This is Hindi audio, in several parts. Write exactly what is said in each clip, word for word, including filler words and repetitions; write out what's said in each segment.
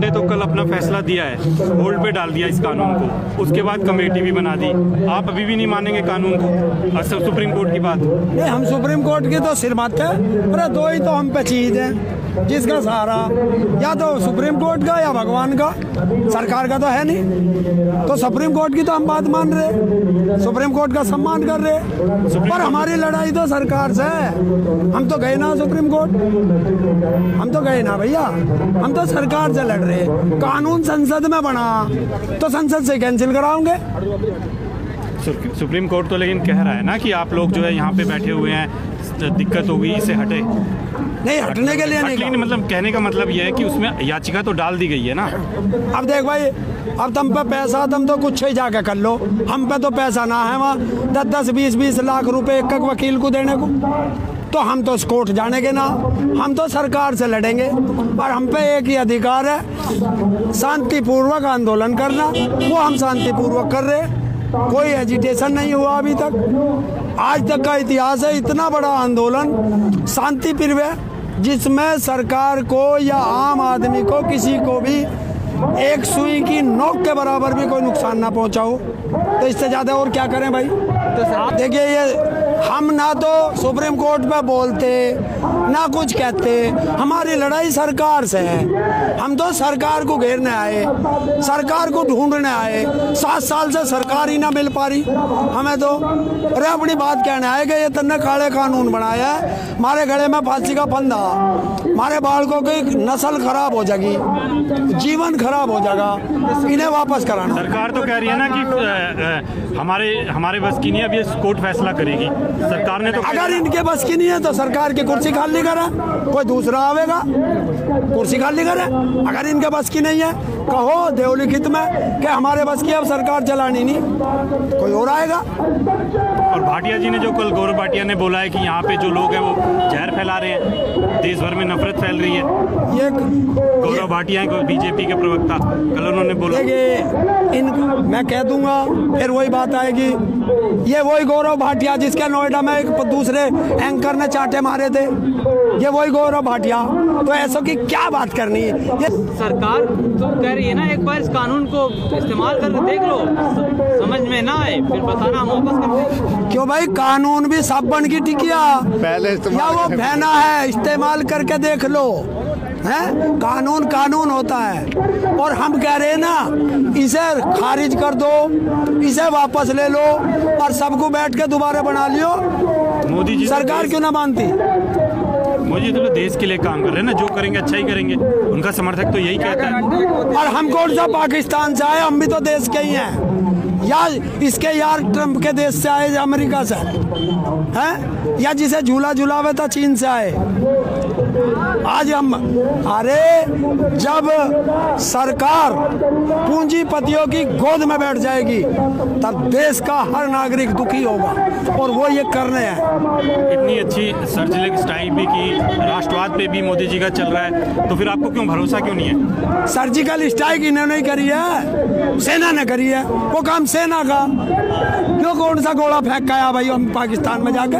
ने तो कल अपना फैसला दिया है, होल्ड पे डाल दिया इस कानून को, उसके बाद कमेटी भी बना दी। आप अभी भी नहीं मानेंगे कानून को, असर सुप्रीम कोर्ट की बात? नहीं, हम सुप्रीम कोर्ट की तो सिर मानते हैं, अरे दो ही तो हम पे चीज है जिसका सहारा या तो सुप्रीम कोर्ट का या भगवान का, सरकार का तो है नहीं। तो सुप्रीम कोर्ट की तो हम बात मान रहे, सुप्रीम कोर्ट का सम्मान कर रहे, पर हमारी लड़ाई तो सरकार से है। हम तो गए ना सुप्रीम कोर्ट, हम तो गए ना भैया, हम तो सरकार से लड़ रहे। कानून संसद में बना तो संसद से कैंसिल कराओगे। सुप्रीम कोर्ट तो लेकिन कह रहा है ना कि आप लोग जो है यहाँ पे बैठे हुए हैं, दिक्कत होगी, इसे हटे। नहीं, हटने के लिए नहीं, नहीं, मतलब कहने का मतलब ये है कि उसमें याचिका तो डाल दी गई है ना। अब देख भाई, अब तुम पे पैसा, तुम तो कुछ ही जाके कर लो, हम पे तो पैसा ना है वहाँ दस दस बीस बीस लाख रुपए एक एक वकील को देने को, तो हम तो कोर्ट जाने के ना, हम तो सरकार से लड़ेंगे। और हम पे एक ही अधिकार है, शांतिपूर्वक आंदोलन करना, वो हम शांतिपूर्वक कर रहे, कोई एजिटेशन नहीं हुआ अभी तक। आज तक का इतिहास है इतना बड़ा आंदोलन शांतिप्रिय, जिसमें सरकार को या आम आदमी को, किसी को भी एक सुई की नोक के बराबर भी कोई नुकसान ना पहुंचा हो। तो इससे ज्यादा और क्या करें भाई? तो देखिए, ये हम ना तो सुप्रीम कोर्ट पे बोलते ना कुछ कहते, हमारी लड़ाई सरकार से है। हम तो सरकार को घेरने आए, सरकार को ढूंढने आए। सात साल से सरकार ही ना मिल पा रही हमें, तो अरे अपनी बात कहने आए कि ये तन्ने काले कानून बनाया है, हमारे गले में फांसी का फंदा, हमारे बालकों की नस्ल खराब हो जाएगी, जीवन खराब हो जाएगा, इन्हें वापस कराना। सरकार तो कह रही है ना कि आ, हमारे हमारे बस की नहीं, अब ये कोर्ट फैसला करेगी। सरकार ने तो, अगर इनके बस की नहीं है तो सरकार की कुर्सी खाली करे, कोई दूसरा आवेगा कुर्सी खाली करे। अगर इनके बस की नहीं है, कहो देवलिखित में कि हमारे बस की अब सरकार चलानी नहीं, कोई और आएगा। और भाटिया जी ने जो कल, गौरव भाटिया ने बोला है कि यहाँ पे जो लोग हैं वो जहर फैला रहे हैं, देश भर में नफरत फैल रही है। ये गौरव भाटिया हैं, बीजेपी के प्रवक्ता, कल उन्होंने बोला। देखिए, इन मैं कह दूंगा फिर वही बात आएगी, ये वही गौरव भाटिया जिसके नोएडा में एक दूसरे एंकर ने चाटे मारे थे, ये वही गौरव भाटिया। तो ऐसो की क्या बात करनी है? ये सरकार तो कह रही है ना, एक बार इस कानून को इस्तेमाल करके देख लो, समझ में ना आए फिर बताना, हम वापस कर देंगे। क्यों भाई, कानून भी साबुन की टिकिया पहले या वो फैना है, इस्तेमाल करके देख लो। है, कानून कानून होता है, और हम कह रहे हैं ना, इसे खारिज कर दो, इसे वापस ले लो, और सबको बैठ के दोबारा बना लियो। मोदी जी सरकार क्यों ना मानती? मोदी तो देश के लिए काम कर रहे हैं ना, जो करेंगे अच्छा ही करेंगे, उनका समर्थक तो यही कहता है। और हम कौन सा पाकिस्तान से आए, हम भी तो देश के ही हैं, या इसके यार ट्रम्प के देश से आए, अमेरिका से हैं, या जिसे झूला झूलावे था चीन से आए। आज हम, अरे जब सरकार पूंजीपतियों की गोद में बैठ जाएगी तब देश का हर नागरिक दुखी होगा, और वो ये करने हैं। इतनी अच्छी सर्जिकल स्ट्राइक भी की, राष्ट्रवाद पे भी मोदी जी का चल रहा है, तो फिर आपको क्यों भरोसा क्यों नहीं है? सर्जिकल स्ट्राइक इन्होंने नहीं करी है, सेना ने करी है, वो काम सेना का। क्यों कौन सा गोला फेंक आया भाई हम पाकिस्तान में जाकर?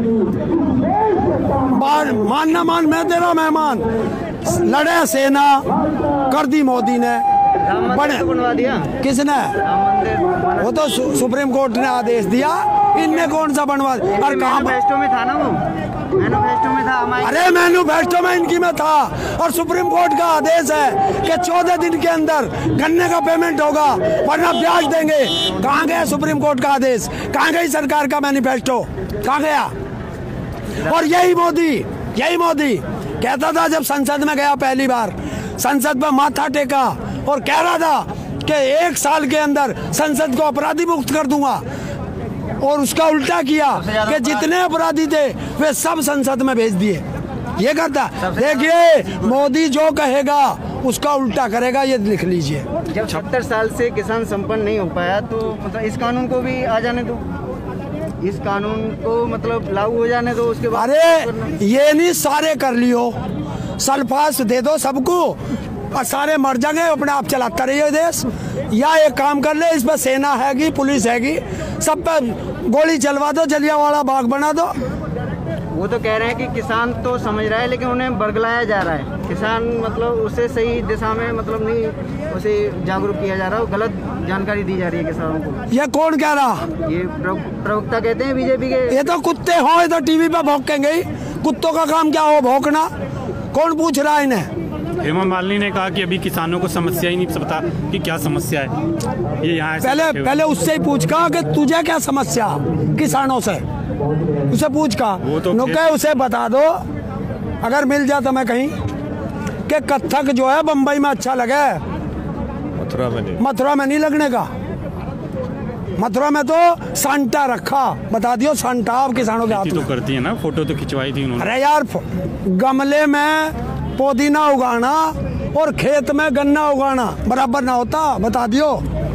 मान ना मान, मैं तेरा मेहमान, लड़े सेना, कर दी मोदी ने, बने बनवा दिया किसने? वो तो सु, सुप्रीम कोर्ट ने आदेश दिया, इनने कौन सा बनवा? और कहाँ मैनिफेस्टो में था ना, वो मैनिफेस्टो में था हमारे। अरे मैनिफेस्टो में इनकी में था, और सुप्रीम कोर्ट का आदेश है कि चौदह दिन के अंदर गन्ने का पेमेंट होगा, वरना ब्याज देंगे। कहाँ गया सुप्रीम कोर्ट का आदेश? कहाँ गई सरकार का मैनिफेस्टो? कहाँ गया? और यही मोदी यही मोदी कहता था, जब संसद में गया पहली बार, संसद में माथा टेका और कह रहा था कि एक साल के अंदर संसद को अपराधी मुक्त कर दूंगा, और उसका उल्टा किया कि जितने अपराधी थे वे सब संसद में भेज दिए। ये करता, देखिए मोदी जो कहेगा उसका उल्टा करेगा, ये लिख लीजिए। जब सत्तर साल से किसान संपन्न नहीं हो पाया, तो मतलब इस कानून को भी आ जाने दो, इस कानून को मतलब लागू हो जाने दो, उसके बाद। अरे ये नहीं, सारे कर लियो, सल्फास दे दो सबको और सारे मर जाएंगे, अपने आप चलाता रहिए देश। या एक काम कर ले, इस पर सेना हैगी, पुलिस हैगी, सब पे गोली चलवा दो, जलियांवाला बाग बना दो, वो तो कह रहे हैं कि किसान तो समझ रहा है लेकिन उन्हें बरगलाया जा रहा है। किसान मतलब उसे सही दिशा में मतलब नहीं उसे जागरूक किया जा रहा है, गलत जानकारी दी जा रही है किसानों को। ये कौन कह रहा? ये प्रवक्ता कहते हैं बीजेपी के। ये तो कुत्ते हो, ये तो टीवी पे भौंकेंगे ही। कुत्तों का काम क्या हो भौंकना? कौन पूछ रहा है इन्हें? हेमा मालिनी ने कहा कि अभी किसानों को समस्या ही नहीं पता कि क्या समस्या है। ये यहाँ पहले पहले उससे ही पूछ का कि तुझे क्या समस्या किसानों से, उसे पूछ का तो नुके उसे बता दो अगर मिल जाता मैं कहीं कि कत्थक जो है बम्बई में अच्छा लगे, मथुरा में नहीं, मथुरा में नहीं लगने का। मथुरा में तो सांटा रखा, बता दियो सांटा अब किसानों के हाथ तो करती है ना, फोटो तो खिंचवाई थी उन्होंने। अरे यार गमले में पुदीना उगाना और खेत में गन्ना उगाना बराबर ना होता, बता दियो।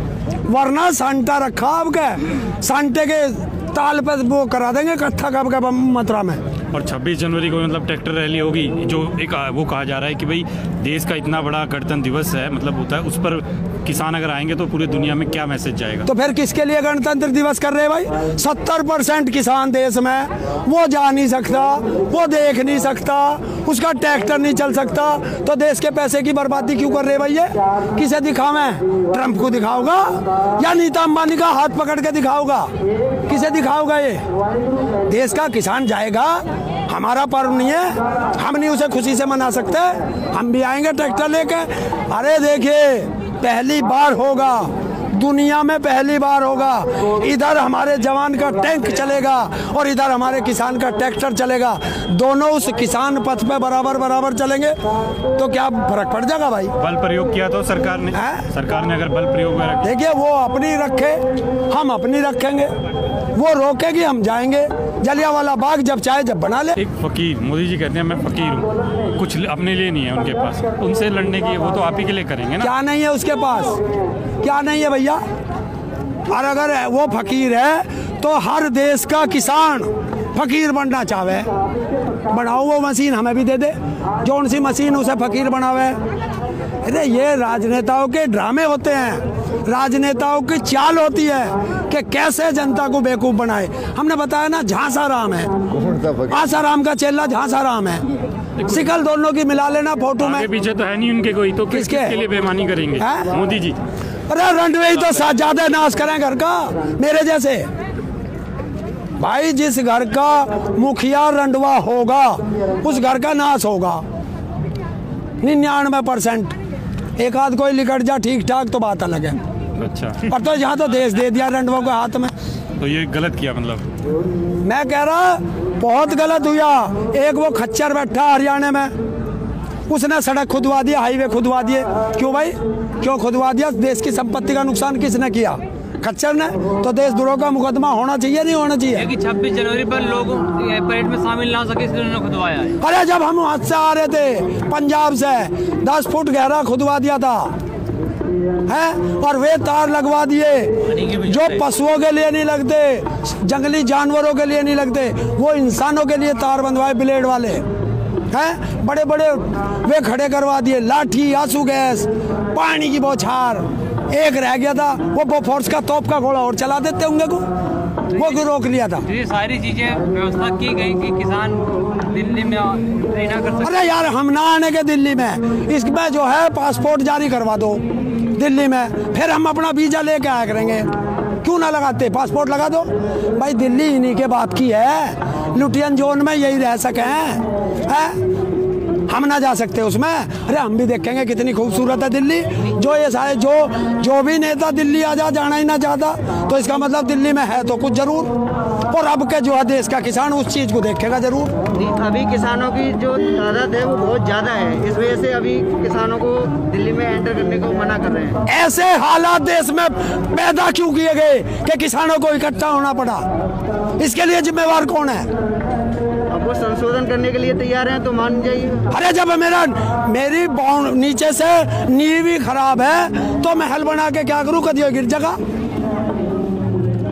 वरना सांटा रखा अब के सांटे के ताल पे वो करा देंगे कत्था कब का मथुरा में। और छब्बीस जनवरी को मतलब ट्रैक्टर रैली होगी, जो एक वो कहा जा रहा है कि भाई देश का इतना बड़ा गणतंत्र दिवस है, मतलब होता है, उस पर किसान अगर आएंगे तो पूरी दुनिया में क्या मैसेज जाएगा? तो फिर किसके लिए गणतंत्र दिवस कर रहे हैं भाई? सत्तर परसेंट किसान देश में, वो जा नहीं सकता, वो देख नहीं सकता, उसका ट्रैक्टर नहीं चल सकता, तो देश के पैसे की बर्बादी क्यों कर रहे भाई? ये किसे दिखावे? ट्रम्प को दिखाओगा या नीता अंबानी का हाथ पकड़ के दिखाओगा? किसे दिखाओगा? ये देश का किसान जाएगा, हमारा पर्व नहीं है, हम नहीं उसे खुशी से मना सकते? हम भी आएंगे ट्रैक्टर लेके। अरे देखिए पहली बार होगा दुनिया में, पहली बार होगा इधर हमारे जवान का टैंक चलेगा और इधर हमारे किसान का ट्रैक्टर चलेगा, दोनों उस किसान पथ पे बराबर बराबर चलेंगे तो क्या फर्क पड़ जाएगा भाई? बल प्रयोग किया तो सरकार ने है? सरकार ने अगर बल प्रयोग में देखिए वो अपनी रखे, हम अपनी रखेंगे, वो रोकेगी हम जाएंगे। जलियांवाला बाग जब चाहे जब बना ले। एक फकीर, मोदी जी कहते हैं मैं फकीर हूँ, कुछ अपने लिए नहीं है उनके पास, उनसे लड़ने की वो तो आप ही के लिए करेंगे ना। क्या नहीं है उसके पास? क्या नहीं है भैया? और अगर वो फकीर है तो हर देश का किसान फकीर बनना चाहे, बनाओ वो मशीन हमें भी दे दे, जौन सी मशीन उसे फकीर बनावे। अरे ये राजनेताओं के ड्रामे होते हैं, राजनेताओं की चाल होती है कि कैसे जनता को बेवकूफ बनाए। हमने बताया ना झांसाराम है, आसाराम का चेला झांसाराम है, शिकल दोनों की मिला लेना फोटो में। पीछे तो है नहीं उनके कोई, तो किसके, किसके लिए बेईमानी करेंगे? है? मोदी जी। अरे रंडवे तो ज्यादा नाश करें घर का, मेरे जैसे भाई। जिस घर का मुखिया रंडवा होगा उस घर का नाश होगा निन्यानवे परसेंट। एक आध कोई लिकट जा ठीक ठाक तो बात अलग है। अच्छा। और तो यहाँ तो देश दे दिया रंडवा को हाथ में, तो ये गलत किया मतलब? मैं कह रहा बहुत गलत हुआ। एक वो खच्चर बैठा हरियाणा में, उसने सड़क खुदवा दिया, हाईवे खुदवा दिए। क्यों भाई? क्यों खुदवा दिया? देश की संपत्ति का नुकसान किसने किया? खच्चर ने। तो देशद्रोह का मुकदमा होना चाहिए, नहीं होना चाहिए? कि छब्बीस जनवरी पर लोग परेड में शामिल ना हो सके इसलिए उन्होंने खुदवाया है। अरे जब हम वहां से आ रहे थे पंजाब से, दस फुट गहरा खुदवा दिया था है, और वे तार लगवा दिए जो पशुओं के लिए नहीं लगते, जंगली जानवरों के लिए नहीं लगते, वो इंसानों के लिए तार बंधवाए ब्लेड वाले हैं, बड़े बड़े वे खड़े करवा दिए। लाठी, आंसू गैस, पानी की बौछार, एक रह गया था वो बोफोर्स का तोप का घोड़ा और चला देते होंगे को, वो क्यों रोक लिया था? ये सारी चीजें व्यवस्था की गई कि किसान दिल्ली में एंट्री ना कर सके। अरे यार हम ना आने के दिल्ली में, इसमें जो है पासपोर्ट जारी करवा दो दिल्ली में, फिर हम अपना वीजा लेके आया करेंगे। क्यों ना लगाते? पासपोर्ट लगा दो भाई। दिल्ली इन्हीं के बाप की है, लुटियन जोन में यही रह सके हैं, हम ना जा सकते उसमें? अरे हम भी देखेंगे कितनी खूबसूरत है दिल्ली। जो ये सारे जो जो भी नेता दिल्ली आ जा, जाना ही ना चाहता, तो इसका मतलब दिल्ली में है तो कुछ जरूर, और अब के जो है देश का किसान उस चीज को देखेगा जरूर। अभी किसानों की जो तादाद है वो बहुत ज्यादा है, इस वजह से अभी किसानों को दिल्ली में एंटर करने को मना कर रहे हैं। ऐसे हालात देश में पैदा क्यों किए गए कि किसानों को इकट्ठा होना पड़ा? इसके लिए जिम्मेवार कौन है? अब वो संशोधन करने के लिए तैयार हैं तो मान जाइए। अरे जब मेरा मेरी बाउंड नीचे से नींव ही खराब है तो महल बना के क्या करूँ? कदियो गिर जगह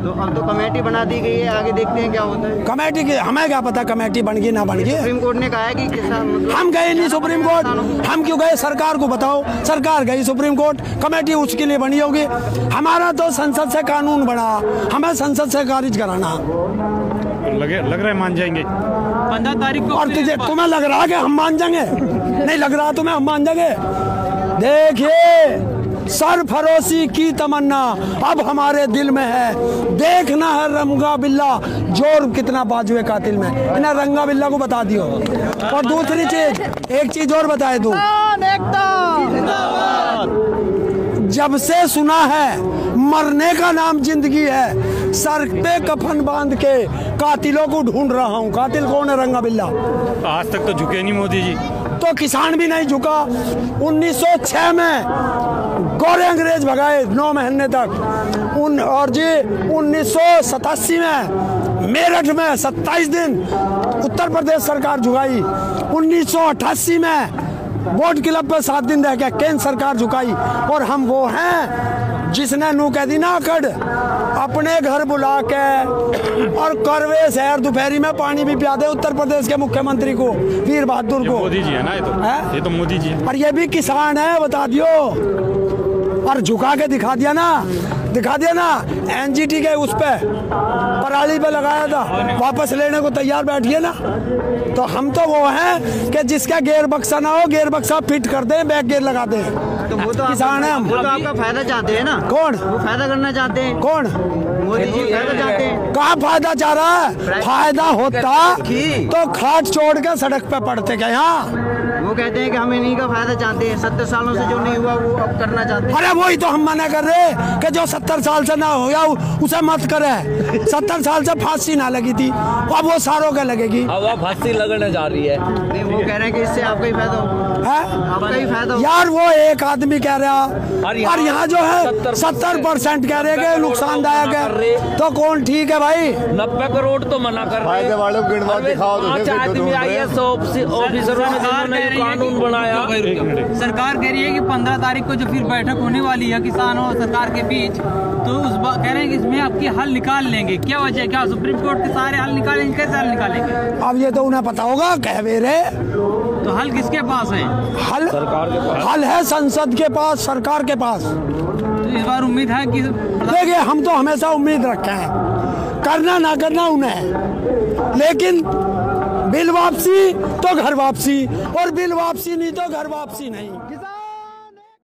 तो अब तो कमेटी बना दी गई है, आगे देखते हैं क्या होता है। कमेटी की हमें क्या पता कमेटी बन गई ना बन गई। सुप्रीम कोर्ट ने कहा है कि किसान मतलब हम गए नहीं सुप्रीम कोर्ट, हम क्यों गए? सरकार को बताओ, सरकार गई सुप्रीम कोर्ट, कमेटी उसके लिए बनी होगी। हमारा तो संसद से कानून बना, हमें संसद से खारिज कराना। लगे लग रहा है मान जाएंगे पंद्रह तारीख को। और तुझे तुम्हें लग रहा है कि हम मान जाएंगे? नहीं लग रहा तुम्हें हम मान जाएंगे? देखिए, सरफरोशी की तमन्ना अब हमारे दिल में है, देखना है रंगा बिल्ला जोर कितना बाजुए कातिल में। इन्हें रंगा बिल्ला को बता दियो। और दूसरी चीज, एक चीज और बताए तू, जब से सुना है मरने का नाम जिंदगी है, सर पे कफन बांध के कातिलों को ढूंढ रहा हूँ। कातिल कौन है? रंगा बिल्ला। आज तक तो झुके नहीं मोदी जी, तो किसान भी नहीं झुका। उन्नीस सौ छह में गोरे अंग्रेज भगाए नौ महीने तक। उन और जी उन्नीस सौ सतासी में मेरठ में सत्ताईस दिन उत्तर प्रदेश सरकार झुकाई। उन्नीस सौ अट्ठासी में बोट क्लब पे सात दिन रह गया, केंद्र सरकार झुकाई। और हम वो हैं जिसने नू कह दी ना कड़ अपने घर बुला के और करवे शहर दोपहरी में पानी भी पिया दे उत्तर प्रदेश के मुख्यमंत्री को, वीर बहादुर को। मोदी जी है ना ये तो है? ये तो मोदी जी है। और ये भी किसान है, बता दियो। और झुका के दिखा दिया ना, दिखा दिया ना। एनजीटी के उस पे पराली पे लगाया था, वापस लेने को तैयार बैठिए ना। तो हम तो वो हैं कि जिसका गेयर बक्सा ना हो, गेयर बक्सा फिट कर दे, बैक गेयर लगा दे। तो वो तो किसान है हम। वो तो आपका फायदा चाहते हैं ना। कौन? वो फायदा करना चाहते हैं। कौन? मोदी जी फायदा चाहते हैं। कहाँ फायदा चाह रहा है? फायदा होता तो खाट छोड़ के सड़क पे पड़ते क्या यहाँ? वो कहते हैं कि हम इन्हीं का फायदा चाहते हैं, सत्तर सालों से जो नहीं हुआ वो अब करना चाहते हैं। अरे वही तो हम मना कर रहे कि जो सत्तर साल से ना हो या उसे मत करे। सत्तर साल से फांसी ना लगी थी, अब वो सारों के लगेगी। अब फांसी लगने जा रही है। नहीं, वो कह रहे हैं कि इससे आपका ही फायदा हो, है? आपका ही फायदा हो। यार वो एक आदमी कह रहा, और यहाँ जो है सत्तर परसेंट कह रहे कि नुकसानदायक है, तो कौन ठीक है भाई? नब्बे करोड़ तो मना कर फायदे वालों को गिनवा दिखाओ तो पांच आदमी आई एस ऑफिसरों ने जिन्होंने ये कानून बनाया। सरकार कह रही है कि पंद्रह तारीख को जो फिर बैठक होने वाली है किसान और सरकार के बीच, तो उस बात कह रहे हैं कि इसमें आपकी हल निकाल लेंगे। क्या वजह है? क्या सुप्रीम कोर्ट के सारे हल निकालेंगे? कैसे हल निकालेंगे? अब ये तो उन्हें पता होगा, कह रहे। तो हल किसके पास है? हल सरकार के पास, हल है संसद के पास, सरकार के पास। तो इस बार उम्मीद है कि देखिए, हम तो हमेशा उम्मीद रखे हैं, करना ना करना उन्हें, लेकिन बिल वापसी तो घर वापसी, और बिल वापसी नहीं तो घर वापसी नहीं।